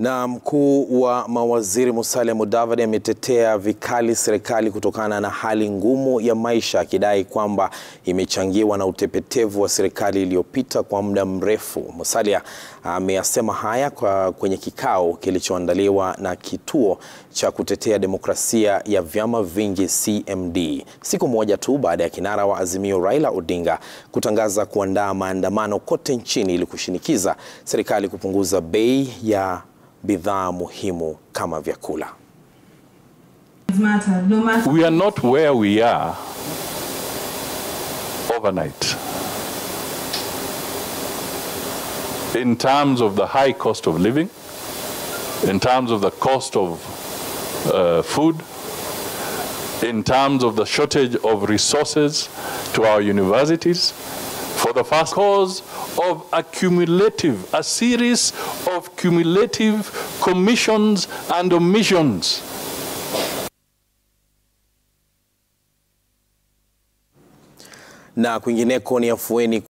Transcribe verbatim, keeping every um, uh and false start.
Na mkuu wa mawaziri Musalia Mudavadi ameitetea vikali serikali kutokana na hali ngumu ya maisha, akidai kwamba imechangiwa na utepetevu wa serikali iliyopita kwa muda mrefu. Musalia ameyasema haya kwa kwenye kikao kilichoandaliwa na kituo cha kutetea demokrasia ya vyama vingi C M D, siku moja tu baada ya kinara wa Azimo Raila Odinga kutangaza kuandaa maandamano kote nchini ili kushinikiza serikali kupunguza bei ya bidhaa muhimu kama vyakula. We are not where we are overnight in terms of the high cost of living, in terms of the cost of uh, food, in terms of the shortage of resources to our universities, for the first cause of a cumulative, a series of cumulative commissions and omissions. Na kwingineko ni afueni